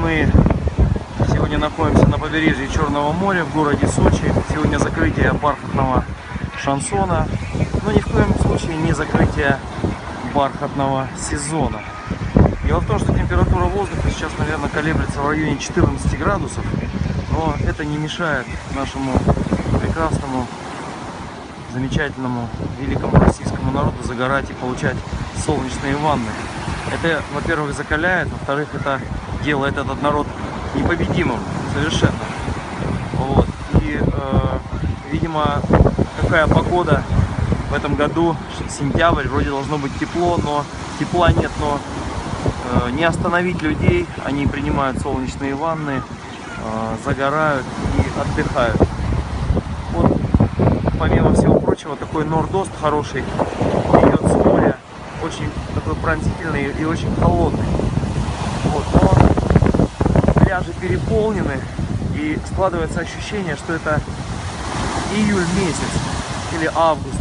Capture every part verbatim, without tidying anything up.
мы сегодня находимся на побережье Черного моря в городе Сочи. Сегодня закрытие бархатного шансона, но ни в коем случае не закрытие бархатного сезона. Дело в том, что температура воздуха сейчас, наверное, колеблется в районе четырнадцати градусов, но это не мешает нашему прекрасному, замечательному, великому российскому народу загорать и получать солнечные ванны. Это, во-первых, закаляет, во-вторых, это делает этот народ непобедимым совершенно. Вот. И, э, видимо, какая погода в этом году, сентябрь, вроде должно быть тепло, но тепла нет, но э, не остановить людей, они принимают солнечные ванны, э, загорают и отдыхают. Вот, помимо всего прочего, такой нордост хороший идет с моря, очень такой пронзительный и очень холодный. Вот, но пляжи переполнены, и складывается ощущение, что это июль месяц или август.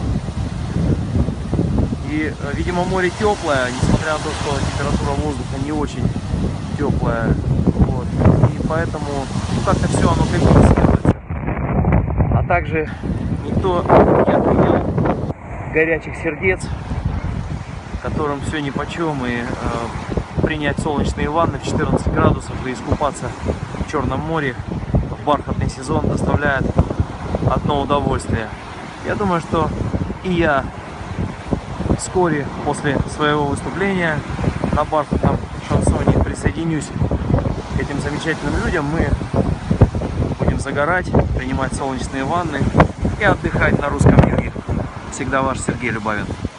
И, видимо, море теплое, несмотря на то, что температура воздуха не очень теплая. Вот. И поэтому ну, как-то все оно компенсируется. А также никто не отменял горячих сердец, которым все нипочем, и э, принять солнечные ванны в четырнадцать градусов и искупаться в Черном море в бархатный сезон доставляет одно удовольствие. Я думаю, что и я вскоре после своего выступления на бархатном шансоне присоединюсь к этим замечательным людям. Мы будем загорать, принимать солнечные ванны и отдыхать на русском юге. Всегда ваш Сергей Любавин.